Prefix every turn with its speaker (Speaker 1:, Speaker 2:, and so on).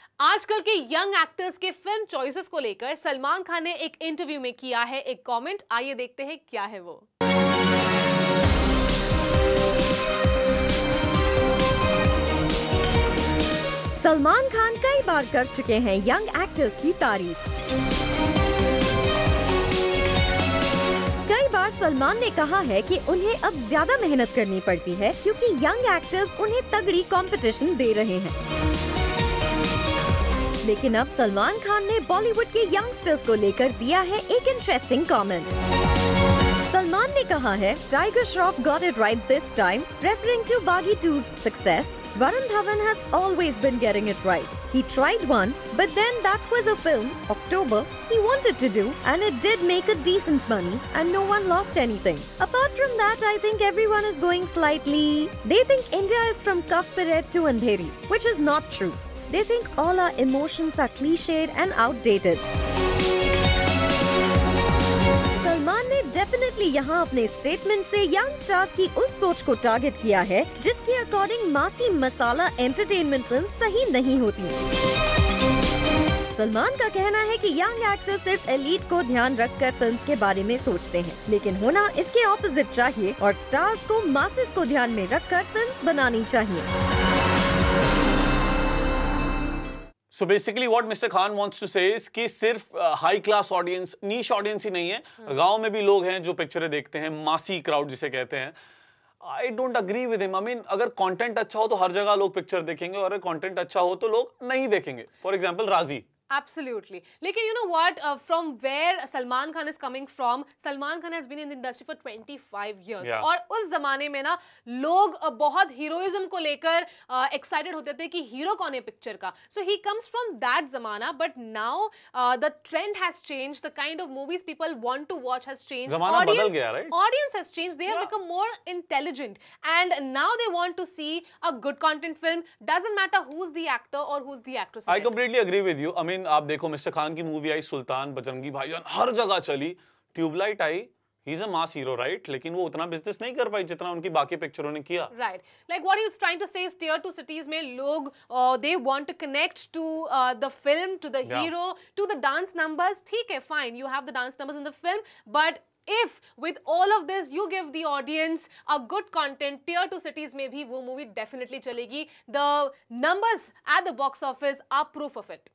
Speaker 1: आजकल के young actors के फिल्म चॉइसेस को लेकर सलमान खान ने एक इंटरव्यू में किया है एक कमेंट। आइए देखते हैं क्या है वो।
Speaker 2: सलमान खान कई बार कर चुके हैं यंग एक्टर्स की तारीफ। कई बार सलमान ने कहा है कि उन्हें अब ज्यादा मेहनत करनी पड़ती है क्योंकि यंग एक्टर्स उन्हें तगड़ी कंपटीशन दे रहे हैं। लेकिन अब सलमान खान ने बॉलीवुड के यंगस्टर्स को लेकर दिया है एक इंटरेस्टिंग कमेंट। सलमान ने कहा है, Tiger Shroff got it right this time, referring to Baaghi 2's success. Varun Dhawan has always been getting it right. He tried one, but then that was a film, October, he wanted to do, and it did make a decent money, and no one lost anything. Apart from that, I think everyone is going slightly. They think India is from Kaf Perret to Andheri, which is not true. They think all our emotions are cliched and outdated. Salman ने definitely यहाँ अपने statement से young stars की उस सोच को target किया है जिसके अकॉर्डिंग मासी मसाला एंटरटेनमेंट फिल्म सही नहीं होती। सलमान का कहना है कि यंग एक्टर सिर्फ एलीट को ध्यान रखकर फिल्म्स के बारे में सोचते हैं, लेकिन होना इसके ऑपोजिट चाहिए और स्टार्स को मासेस को ध्यान में रखकर फिल्म्स बनानी चाहिए।
Speaker 3: So basically what Mr. Khan wants to say is कि सिर्फ high class audience, niche audience ही नहीं है, गांव में भी लोग हैं जो पिक्चरें देखते हैं, मासी क्राउड जिसे कहते हैं। I don't agree with him. I mean अगर कंटेंट अच्छा हो तो हर जगह लोग पिक्चर देखेंगे और अगर कंटेंट अच्छा हो तो लोग नहीं देखेंगे। For example Raazi.
Speaker 1: Absolutely. लेकिन you know what? From where Salman Khan is coming from, Salman Khan has been in the industry for 25 years.
Speaker 3: Yeah.
Speaker 1: और उस जमाने में ना लोग बहुत हीरोइज्म को लेकर एक्साइटेड होते थे कि हीरो कौन है पिक्चर का. So he comes from that जमाना, but now the trend has changed. The kind of movies people want to watch has changed.
Speaker 3: जमाना बदल गया, right?
Speaker 1: Audience has changed. They have become more intelligent, and now they want to see a good content film. Doesn't matter who's the actor or who's the actress.
Speaker 3: I completely agree with you. I mean आप देखो mister Khan की movie आई सुल्तान, बजरंगी भाईजान, हर जगह चली। Tubelight आई, he is a mass hero, right? लेकिन वो उतना बिजनेस नहीं कर पाई जितना उनकी बाकी पिक्चरों ने किया।
Speaker 1: Right, like what he is trying to say is tier 2 cities में लोग they want to connect to the film, to the hero, to the dance numbers. ठीक है, fine, you have the dance numbers in the film, but if with all of this you give the audience a good content, tier 2 cities में भी वो movie definitely चलेगी. The numbers at the box office are proof of it.